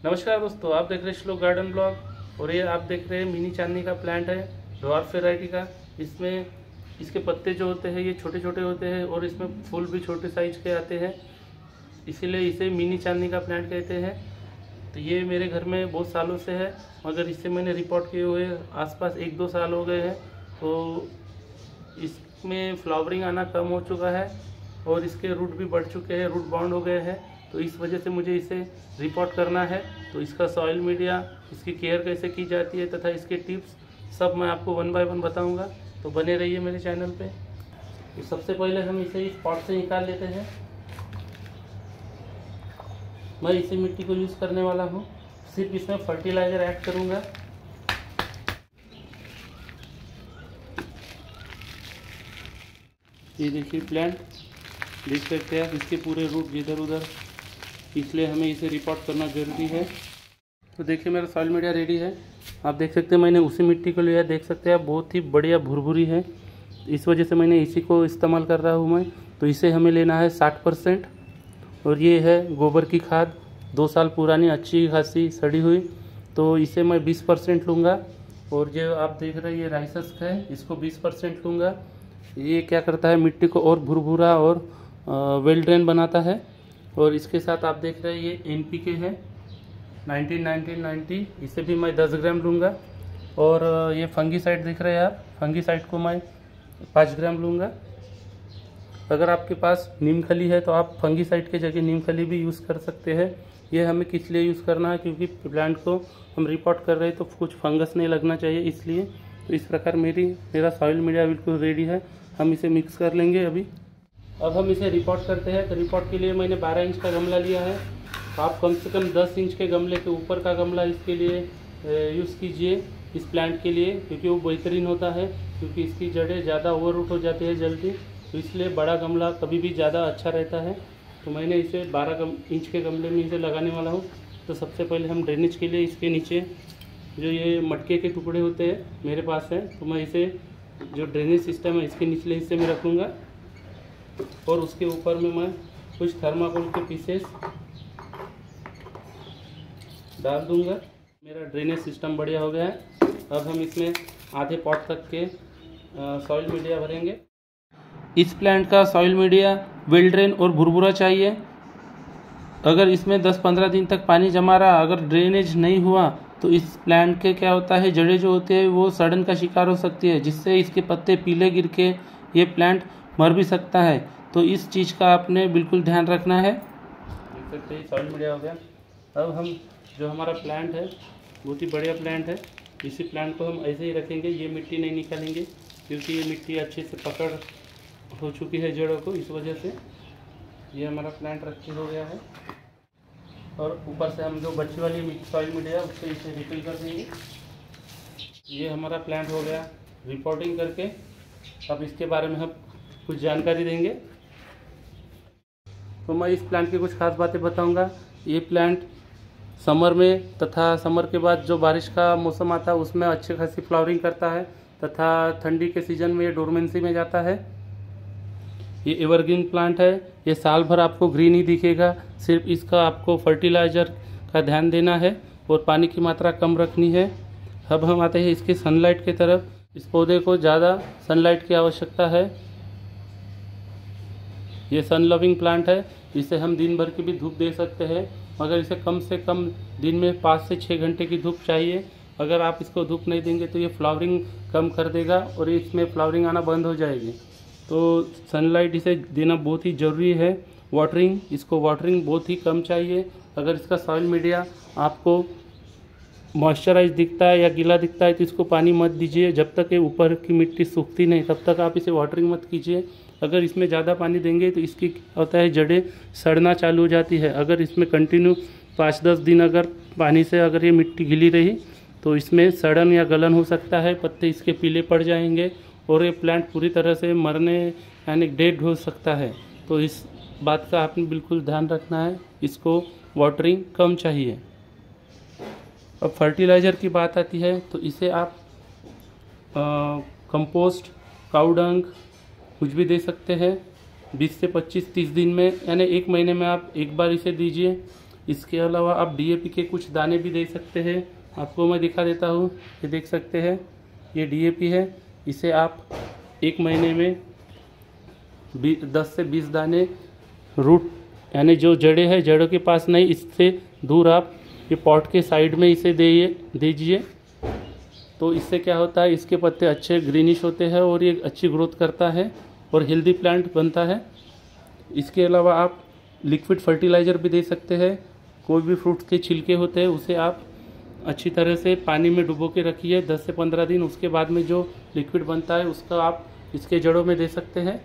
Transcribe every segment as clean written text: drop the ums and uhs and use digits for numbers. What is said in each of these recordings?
नमस्कार दोस्तों, आप देख रहे हैं श्लोक गार्डन ब्लॉग। और ये आप देख रहे हैं मिनी चांदनी का प्लांट है, ड्वार्फ वैरायटी का। इसमें इसके पत्ते जो होते हैं ये छोटे छोटे होते हैं और इसमें फूल भी छोटे साइज के आते हैं, इसीलिए इसे मिनी चांदनी का प्लांट कहते हैं। तो ये मेरे घर में बहुत सालों से है, मगर इससे मैंने रिपोर्ट किए हुए आसपास 1-2 साल हो गए हैं। तो इसमें फ्लावरिंग आना कम हो चुका है और इसके रूट भी बढ़ चुके हैं, रूट बाउंड हो गए हैं। तो इस वजह से मुझे इसे रिपोर्ट करना है। तो इसका सॉइल मीडिया, इसकी केयर कैसे की जाती है तथा इसके टिप्स सब मैं आपको 1 बाय 1 बताऊंगा। तो बने रहिए मेरे चैनल पे। तो सबसे पहले हम इसे इस पॉट से निकाल लेते हैं। मैं इसी मिट्टी को यूज़ करने वाला हूँ, सिर्फ इसमें फर्टिलाइज़र ऐड करूँगा। ये देखिए प्लांट, देख सकते हैं आप इसके पूरे रूट इधर उधर, इसलिए हमें इसे रिपोर्ट करना ज़रूरी है। तो देखिए मेरा सॉइल मीडिया रेडी है। आप देख सकते हैं मैंने उसी मिट्टी को लिया, देख सकते हैं आप बहुत ही बढ़िया भुरभुरी है, इस वजह से मैंने इसी को इस्तेमाल कर रहा हूँ मैं। तो इसे हमें लेना है 60%। और ये है गोबर की खाद, 2 साल पुरानी अच्छी खासी सड़ी हुई, तो इसे मैं 20% लूँगा। और जो आप देख रहे हैं ये राइसस है, इसको 20% लूँगा। ये क्या करता है, मिट्टी को और भुरभुरा और वेल ड्रेन बनाता है। और इसके साथ आप देख रहे हैं ये NPK है 19-19-90, इसे भी मैं 10 ग्राम लूँगा। और ये फंगीसाइड दिख रहे हैं आप, फंगीसाइड को मैं 5 ग्राम लूँगा। अगर आपके पास नीम खली है तो आप फंगीसाइड के जगह नीम खली भी यूज़ कर सकते हैं। ये हमें किस लिए यूज़ करना है, क्योंकि प्लांट को हम रिपोर्ट कर रहे हैं तो कुछ फंगस नहीं लगना चाहिए, इसलिए। तो इस प्रकार मेरा सॉइल मीडिया बिल्कुल रेडी है। हम इसे मिक्स कर लेंगे अभी। अब हम इसे रिपोर्ट करते हैं। तो रिपोर्ट के लिए मैंने 12 इंच का गमला लिया है। आप कम से कम 10 इंच के गमले के ऊपर का गमला इसके लिए यूज़ कीजिए, इस प्लांट के लिए, क्योंकि वो बेहतरीन होता है। क्योंकि इसकी जड़ें ज़्यादा ओवर रूट हो जाती है जल्दी, तो इसलिए बड़ा गमला कभी भी ज़्यादा अच्छा रहता है। तो मैंने इसे 12 इंच के गमले में इसे लगाने वाला हूँ। तो सबसे पहले हम ड्रेनेज के लिए इसके नीचे जो ये मटके के टुकड़े होते हैं मेरे पास है, तो मैं इसे जो ड्रेनेज सिस्टम है इसके निचले हिस्से में रखूँगा। और उसके ऊपर में मैं कुछ थर्माकोल के पीसेस डाल दूंगा। मेरा ड्रेनेज सिस्टम बढ़िया हो गया है। अब हम इसमें आधे पॉट तक के सॉइल मीडिया भरेंगे। इस प्लांट का सॉइल मीडिया वेल ड्रेन और भुरभुरा चाहिए। अगर इसमें 10-15 दिन तक पानी जमा रहा, अगर ड्रेनेज नहीं हुआ, तो इस प्लांट के क्या होता है, जड़ें जो होती है वो सड़न का शिकार हो सकती है, जिससे इसके पत्ते पीले गिर के ये प्लांट मर भी सकता है। तो इस चीज़ का आपने बिल्कुल ध्यान रखना है। देख सकते हैं सॉइल मीडिया हो गया। अब हम जो हमारा प्लांट है बहुत ही बढ़िया प्लांट है, इसी प्लांट को हम ऐसे ही रखेंगे, ये मिट्टी नहीं निकालेंगे, क्योंकि ये मिट्टी अच्छे से पकड़ हो चुकी है जड़ों को, इस वजह से ये हमारा प्लांट रखे हो गया है। और ऊपर से हम जो बची वाली सॉइल मीडिया उससे इसे रिफिल कर देंगे। ये हमारा प्लांट हो गया रिपोर्टिंग करके। अब इसके बारे में हम कुछ जानकारी देंगे। तो मैं इस प्लांट की कुछ खास बातें बताऊंगा। ये प्लांट समर में तथा समर के बाद जो बारिश का मौसम आता है उसमें अच्छी खासी फ्लावरिंग करता है, तथा ठंडी के सीजन में ये डोरमेंसी में जाता है। ये एवरग्रीन प्लांट है, ये साल भर आपको ग्रीन ही दिखेगा। सिर्फ इसका आपको फर्टिलाइज़र का ध्यान देना है और पानी की मात्रा कम रखनी है। अब हम आते हैं इसकी सनलाइट की तरफ। इस पौधे को ज़्यादा सनलाइट की आवश्यकता है। ये सन लविंग प्लांट है, इसे हम दिन भर की भी धूप दे सकते हैं, मगर इसे कम से कम दिन में 5 से 6 घंटे की धूप चाहिए। अगर आप इसको धूप नहीं देंगे तो ये फ्लावरिंग कम कर देगा और इसमें फ्लावरिंग आना बंद हो जाएगी। तो सनलाइट इसे देना बहुत ही ज़रूरी है। वाटरिंग, इसको वाटरिंग बहुत ही कम चाहिए। अगर इसका सॉइल मीडिया आपको मॉइस्चराइज दिखता है या गीला दिखता है तो इसको पानी मत दीजिए, जब तक ये ऊपर की मिट्टी सूखती नहीं तब तक आप इसे वाटरिंग मत कीजिए। अगर इसमें ज़्यादा पानी देंगे तो इसकी होता है जड़ें सड़ना चालू हो जाती है। अगर इसमें कंटिन्यू 5-10 दिन अगर पानी से अगर ये मिट्टी गीली रही तो इसमें सड़न या गलन हो सकता है, पत्ते इसके पीले पड़ जाएंगे और ये प्लांट पूरी तरह से मरने यानी डेड हो सकता है। तो इस बात का आपने बिल्कुल ध्यान रखना है, इसको वाटरिंग कम चाहिए। अब फर्टिलाइज़र की बात आती है तो इसे आप कंपोस्ट, काऊ डंग कुछ भी दे सकते हैं। 20 से 25-30 दिन में यानी 1 महीने में आप एक बार इसे दीजिए। इसके अलावा आप डीएपी के कुछ दाने भी दे सकते हैं। आपको मैं दिखा देता हूँ, ये देख सकते हैं, ये डीएपी है। इसे आप 1 महीने में 10 से 20 दाने रूट यानी जो जड़ें हैं, जड़ों के पास नहीं, इससे दूर आप ये पॉट के साइड में इसे दीजिए। तो इससे क्या होता है, इसके पत्ते अच्छे ग्रीनिश होते हैं और ये अच्छी ग्रोथ करता है और हेल्दी प्लांट बनता है। इसके अलावा आप लिक्विड फर्टिलाइज़र भी दे सकते हैं। कोई भी फ्रूट्स के छिलके होते हैं उसे आप अच्छी तरह से पानी में डुबो के रखिए 10 से 15 दिन। उसके बाद में जो लिक्विड बनता है उसका आप इसके जड़ों में दे सकते हैं।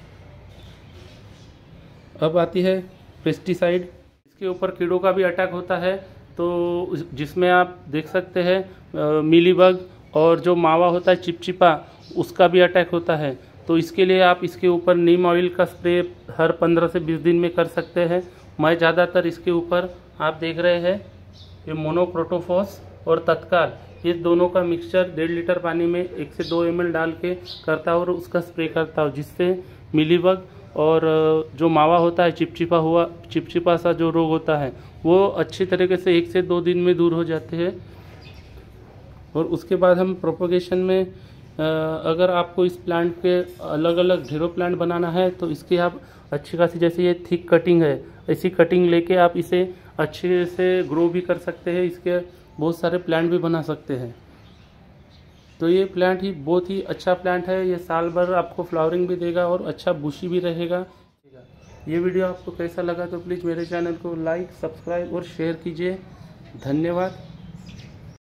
अब आती है पेस्टिसाइड। इसके ऊपर कीड़ों का भी अटैक होता है, तो जिसमें आप देख सकते हैं मीलीबग और जो मावा होता है चिपचिपा, उसका भी अटैक होता है। तो इसके लिए आप इसके ऊपर नीम ऑयल का स्प्रे हर 15 से 20 दिन में कर सकते हैं। मैं ज़्यादातर इसके ऊपर आप देख रहे हैं ये मोनोक्रोटोफॉस और तत्काल, ये दोनों का मिक्सचर 1.5 लीटर पानी में 1 से 2 ml डाल के करता हूँ और उसका स्प्रे करता हूँ, जिससे मिलीबग और जो मावा होता है चिपचिपा सा जो रोग होता है वो अच्छी तरीके से 1 से 2 दिन में दूर हो जाते हैं। और उसके बाद हम प्रोपोगेशन में अगर आपको इस प्लांट के अलग अलग ढेरों प्लांट बनाना है तो इसकी आप अच्छी खासी, जैसे ये थिक कटिंग है, ऐसी कटिंग लेके आप इसे अच्छे से ग्रो भी कर सकते हैं। इसके बहुत सारे प्लांट भी बना सकते हैं। तो ये प्लांट ही बहुत ही अच्छा प्लांट है। ये साल भर आपको फ्लावरिंग भी देगा और अच्छा बुशी भी रहेगा। ये वीडियो आपको कैसा लगा तो प्लीज़ मेरे चैनल को लाइक, सब्सक्राइब और शेयर कीजिए। धन्यवाद।